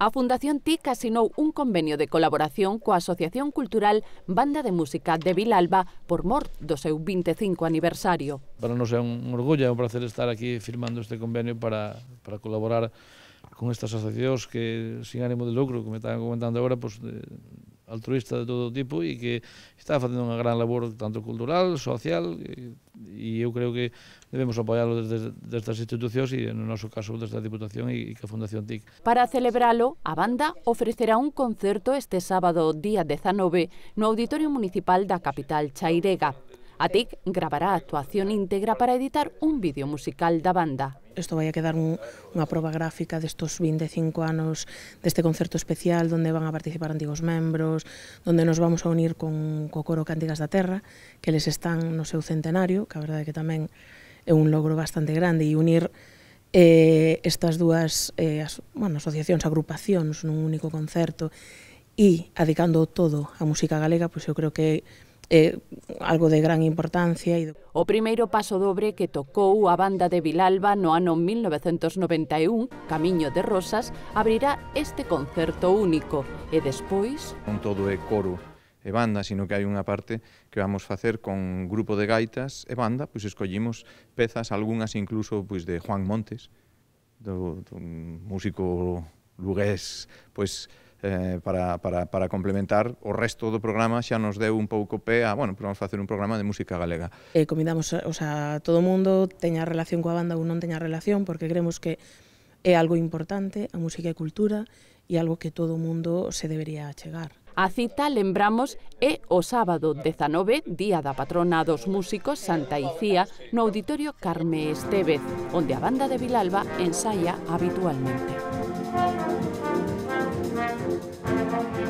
A Fundación TIC asinou un convenio de colaboración coa Asociación Cultural Banda de Música de Vilalba por mor do seu 25 aniversario. Para nos é un orgullo e un placer estar aquí firmando este convenio para colaborar con estas asociacións que sin ánimo de lucro, como estaban comentando agora, pues, altruista de todo tipo e que está facendo unha gran labor tanto cultural, social e eu creo que debemos apoiarlo desde as institucións e no noso caso desde a Diputación e que a Fundación TIC. Para celebralo, a banda ofrecerá un concerto este sábado día 19 no Auditorio Municipal da capital chairega. A TIC gravará a actuación íntegra para editar un vídeo musical da banda. Isto vai a quedar unha proba gráfica destos 25 anos deste concerto especial onde van a participar antigos membros, onde nos vamos a unir co coro Cántigas da Terra, que les están no seu centenario, que a verdade é que tamén é un logro bastante grande, e unir estas dúas asociacións, agrupacións nun único concerto e adicando todo á música galega, pois eu creo que algo de gran importancia. O primeiro paso dobre que tocou a banda de Vilalba no ano 1991, Camiño de Rosas, abrirá este concerto único e despois... Non todo é coro e banda, sino que hai unha parte que vamos facer con grupo de gaitas e banda, pois escollimos pezas, algunhas incluso pois de Juan Montes, do músico lugués, pois para complementar o resto do programa xa nos deu un pouco pé a, bueno, vamos facer un programa de música galega. Convidamos a todo o mundo, teña relación coa banda ou non teña relación, porque creemos que é algo importante, a música e cultura, e algo que todo o mundo se debería achegar. A cita, lembramos, é o sábado 19, día da patrona dos músicos, Santa Icía, no Auditorio Carme Estévez, onde a banda de Vilalba ensaia habitualmente.